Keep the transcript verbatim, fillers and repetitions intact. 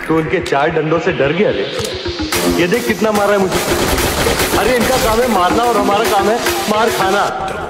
तो उनके चार डंडों से डर गया रे। ये देख कितना मारा है मुझे। अरे इनका काम है मारना और हमारा काम है मार खाना।